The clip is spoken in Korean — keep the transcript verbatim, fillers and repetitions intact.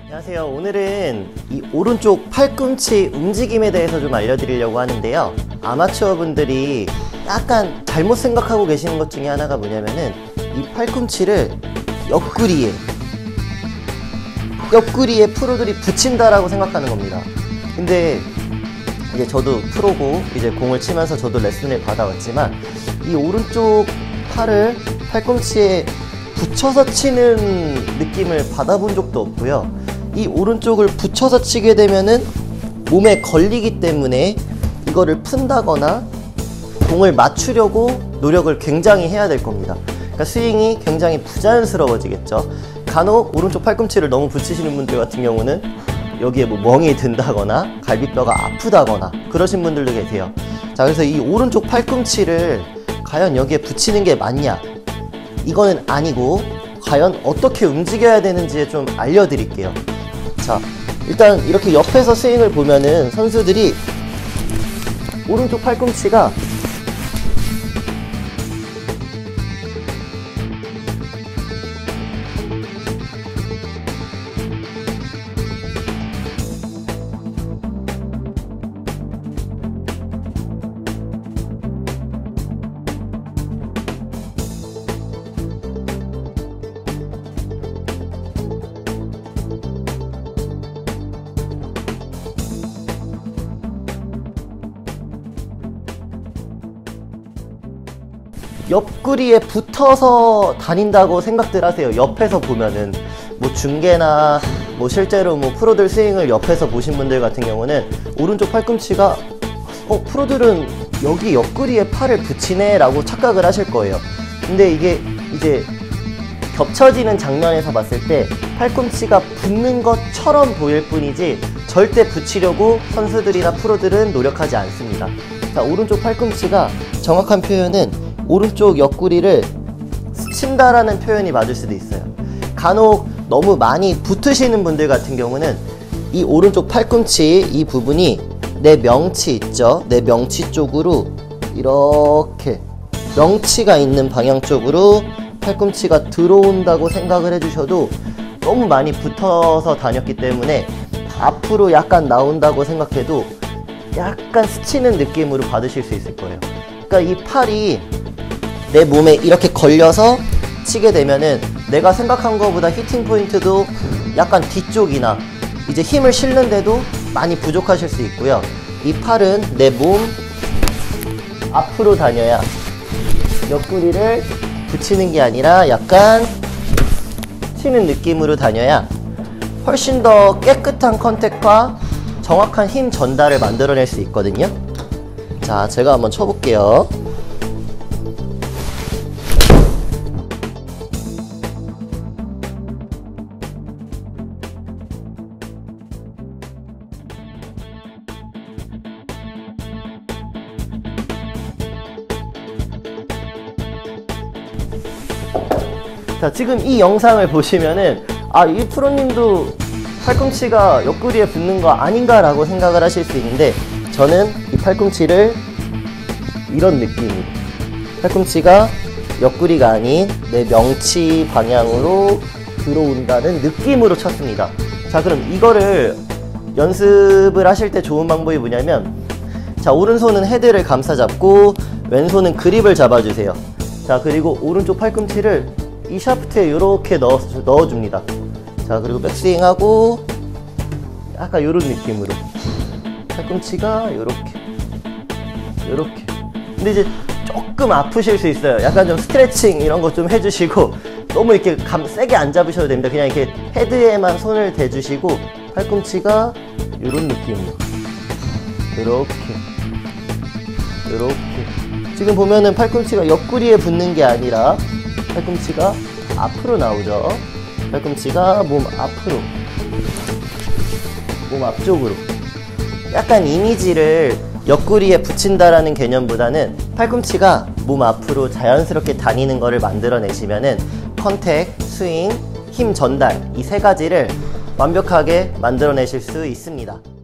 안녕하세요. 오늘은 이 오른쪽 팔꿈치 움직임에 대해서 좀 알려드리려고 하는데요. 아마추어 분들이 약간 잘못 생각하고 계시는 것 중에 하나가 뭐냐면은 이 팔꿈치를 옆구리에 옆구리에 프로들이 붙인다라고 생각하는 겁니다. 근데 이제 저도 프로고 이제 공을 치면서 저도 레슨을 받아왔지만 이 오른쪽 팔을 팔꿈치에 붙여서 치는 느낌을 받아본 적도 없고요. 이 오른쪽을 붙여서 치게 되면은 몸에 걸리기 때문에 이거를 푼다거나 공을 맞추려고 노력을 굉장히 해야 될 겁니다. 그러니까 스윙이 굉장히 부자연스러워지겠죠. 간혹 오른쪽 팔꿈치를 너무 붙이시는 분들 같은 경우는 여기에 뭐 멍이 든다거나 갈비뼈가 아프다거나 그러신 분들도 계세요. 자, 그래서 이 오른쪽 팔꿈치를 과연 여기에 붙이는 게 맞냐? 이거는 아니고 과연 어떻게 움직여야 되는지 좀 알려드릴게요. 자, 일단 이렇게 옆에서 스윙을 보면은 선수들이 오른쪽 팔꿈치가 옆구리에 붙어서 다닌다고 생각들 하세요. 옆에서 보면은 뭐 중계나 뭐 실제로 뭐 프로들 스윙을 옆에서 보신 분들 같은 경우는 오른쪽 팔꿈치가 어 프로들은 여기 옆구리에 팔을 붙이네 라고 착각을 하실 거예요. 근데 이게 이제 겹쳐지는 장면에서 봤을 때 팔꿈치가 붙는 것처럼 보일 뿐이지 절대 붙이려고 선수들이나 프로들은 노력하지 않습니다. 자, 오른쪽 팔꿈치가 정확한 표현은 오른쪽 옆구리를 스친다라는 표현이 맞을 수도 있어요. 간혹 너무 많이 붙으시는 분들 같은 경우는 이 오른쪽 팔꿈치 이 부분이 내 명치 있죠? 내 명치 쪽으로 이렇게 명치가 있는 방향 쪽으로 팔꿈치가 들어온다고 생각을 해주셔도 너무 많이 붙어서 다녔기 때문에 앞으로 약간 나온다고 생각해도 약간 스치는 느낌으로 받으실 수 있을 거예요. 그러니까 이 팔이 내 몸에 이렇게 걸려서 치게 되면은 내가 생각한 것보다 히팅 포인트도 약간 뒤쪽이나 이제 힘을 실는데도 많이 부족하실 수 있고요. 이 팔은 내 몸 앞으로 다녀야 옆구리를 붙이는 게 아니라 약간 치는 느낌으로 다녀야 훨씬 더 깨끗한 컨택과 정확한 힘 전달을 만들어낼 수 있거든요. 자, 제가 한번 쳐볼게요. 자, 지금 이 영상을 보시면은 아, 이 프로님도 팔꿈치가 옆구리에 붙는 거 아닌가 라고 생각을 하실 수 있는데 저는 이 팔꿈치를 이런 느낌으로 팔꿈치가 옆구리가 아닌 내 명치 방향으로 들어온다는 느낌으로 쳤습니다. 자, 그럼 이거를 연습을 하실 때 좋은 방법이 뭐냐면 자, 오른손은 헤드를 감싸 잡고 왼손은 그립을 잡아주세요. 자, 그리고 오른쪽 팔꿈치를 이 샤프트에 이렇게 넣어, 넣어줍니다. 자, 그리고 백스윙하고 약간 이런 느낌으로 팔꿈치가 이렇게 이렇게. 근데 이제 조금 아프실 수 있어요. 약간 좀 스트레칭 이런 거 좀 해주시고 너무 이렇게 감 세게 안 잡으셔도 됩니다. 그냥 이렇게 헤드에만 손을 대주시고 팔꿈치가 이런 느낌으로 이렇게 이렇게. 지금 보면은 팔꿈치가 옆구리에 붙는 게 아니라 팔꿈치가 앞으로 나오죠. 팔꿈치가 몸 앞으로, 몸 앞쪽으로. 약간 이미지를 옆구리에 붙인다라는 개념보다는 팔꿈치가 몸 앞으로 자연스럽게 다니는 거를 만들어내시면은 컨택, 스윙, 힘 전달 이 세 가지를 완벽하게 만들어내실 수 있습니다.